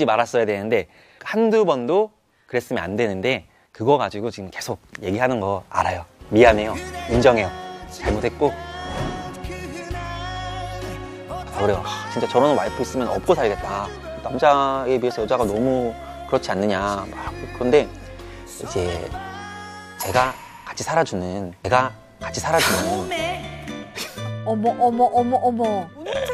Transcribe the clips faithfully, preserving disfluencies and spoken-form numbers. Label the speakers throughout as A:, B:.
A: 하지 말았어야 되는데 한두 번도 그랬으면 안 되는데 그거 가지고 지금 계속 얘기하는 거 알아요. 미안해요. 인정해요. 잘못했고. 그래요. 진짜 저런 와이프 있으면 업고 살겠다. 남자에 비해서 여자가 너무 그렇지 않느냐. 막 그런데 이제 제가 같이 살아주는 제가 같이 살아주는
B: 어머 어머 어머 어머.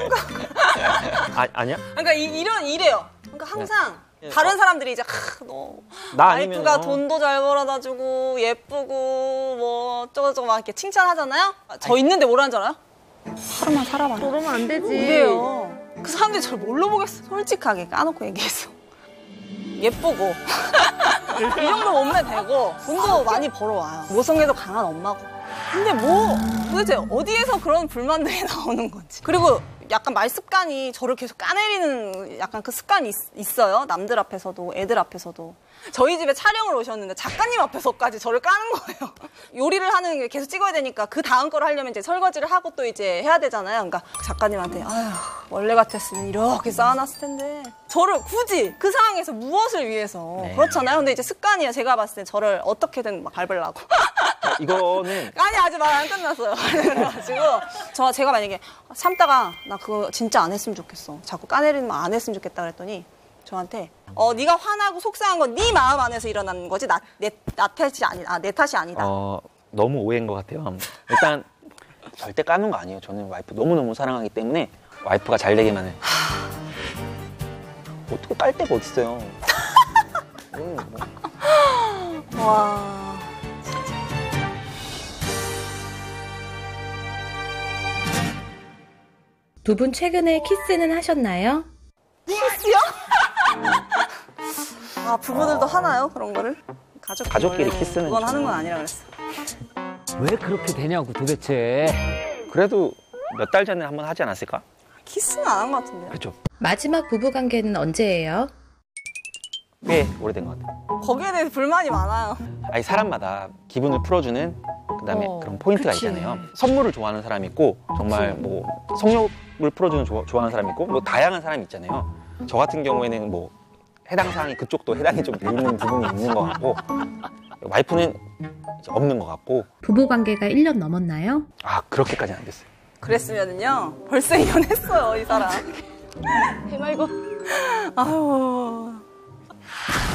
A: 아, 아니야?
C: 그러니까 이, 이런 이래요. 그러니까 항상
A: 네.
C: 다른
A: 어.
C: 사람들이 이제 너
A: 나
C: 와이프가
A: 아니면, 어.
C: 돈도 잘 벌어다 주고 예쁘고 뭐 어쩌고저쩌고 막 이렇게 칭찬하잖아요. 저 있는데 뭐라는 줄 알아요? 하루만 살아봐라.
B: 그러면 안 되지.
C: 이래요. 그 사람들이 저를 뭘로 보겠어. 솔직하게 까놓고 얘기했어. 예쁘고 이 정도 몸매 되고 돈도 많이 벌어와요. 모성애도 강한 엄마고. 근데 뭐 도대체 어디에서 그런 불만들이 나오는 건지. 그리고 약간 말 습관이 저를 계속 까내리는 약간 그 습관이 있, 있어요. 남들 앞에서도 애들 앞에서도. 저희 집에 촬영을 오셨는데 작가님 앞에서까지 저를 까는 거예요. 요리를 하는 게 계속 찍어야 되니까 그 다음 걸 하려면 이제 설거지를 하고 또 이제 해야 되잖아요. 그러니까 작가님한테 아휴 원래 같았으면 이렇게 쌓아놨을 텐데 저를 굳이 그 상황에서 무엇을 위해서
A: 네.
C: 그렇잖아요. 근데 이제 습관이에요. 제가 봤을 때 저를 어떻게든 막 밟으려고.
A: 이거는
C: 아니 아직 말 안 끝났어요. 그래가지고 저 제가 만약에 참다가 나 그거 진짜 안 했으면 좋겠어. 자꾸 까내리는 말 안 했으면 좋겠다 그랬더니 저한테 어 네가 화나고 속상한 건 네 마음 안에서 일어나는 거지 나 내 나 탓이 아니 아 내 탓이 아니다.
A: 어, 너무 오해인 것 같아요. 일단 절대 까는 거 아니에요. 저는 와이프 너무너무 사랑하기 때문에 와이프가 잘 되기만 해. 어떻게 깔 데가 어딨어요. 음, 뭐.
C: 와.
D: 두 분 최근에 키스는 하셨나요?
C: 키스요? 아 부부들도 하나요 그런 거를? 가족
A: 가족끼리 키스는
C: 그건
A: 좀-
C: 하는 건 아니라 그랬어.
E: 왜 그렇게 되냐고 도대체.
A: 그래도 몇 달 전에 한번 하지 않았을까?
C: 키스는 안 한 것 같은데요.
A: 그렇죠.
D: 마지막 부부관계는 언제예요?
A: 꽤 오래된 것 같아요.
C: 거기에 대해서 불만이 많아요.
A: 아니 사람마다 기분을 풀어주는 그다음에
B: 어,
A: 그런 포인트가
B: 그치.
A: 있잖아요. 선물을 좋아하는 사람이 있고 정말 뭐 성욕을 풀어주는 조, 좋아하는 사람이 있고 뭐 다양한 사람이 있잖아요. 저 같은 경우에는 뭐 해당 사항이 그쪽도 해당이 좀 되는 부분이 있는 것 같고 와이프는 이제 없는 것 같고.
D: 부부관계가 일 년 넘었나요?
A: 아 그렇게까지는 안 됐어요.
C: 그랬으면은요 벌써 이혼했어요 이 사람. 해말고. 아유.